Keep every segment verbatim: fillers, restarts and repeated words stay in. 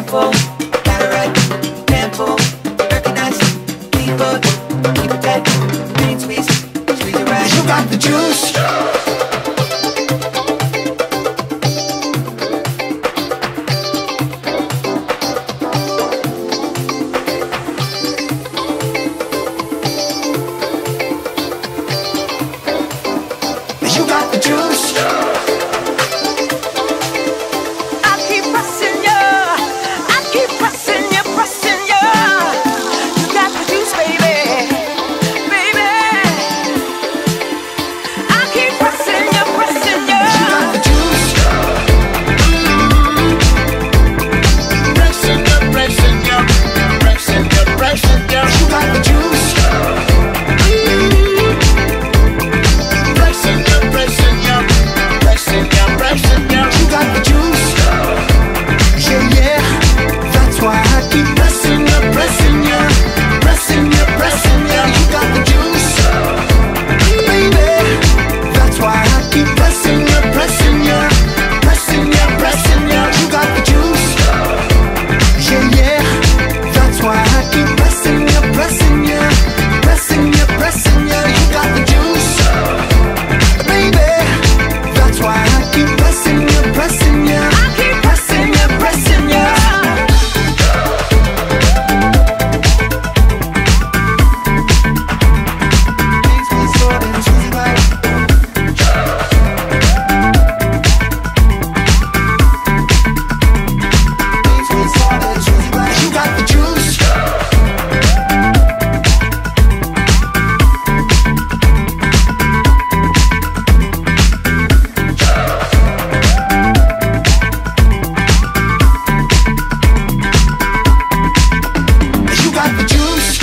handful, got it right, handful, recognize, clean book, keep it tight, green squeeze, squeeze it right. You got the juice. You got the juice. I keep pressing you, I keep pressing you, pressing you. You got the juice, baby, baby. I keep pressing you, pressing you. You got the juice. Pressing you, pressing you, pressing you, pressing you. You got the juice. You got the juice. Yeah, yeah. That's why I keep pressing you, pressing you, pressing you, pressing you. You got the juice, baby. That's why I keep pressing you, pressing you, pressing you, pressing you. You got the juice. Yeah, yeah. That's why I keep pressing you, pressing you, pressing you, pressing you. You got the juice, baby. That's why I keep pressing you, pressing you. I keep pressing you, pressing you. You got the juice. You got the juice.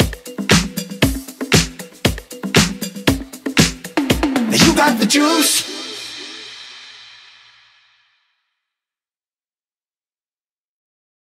You got the juice.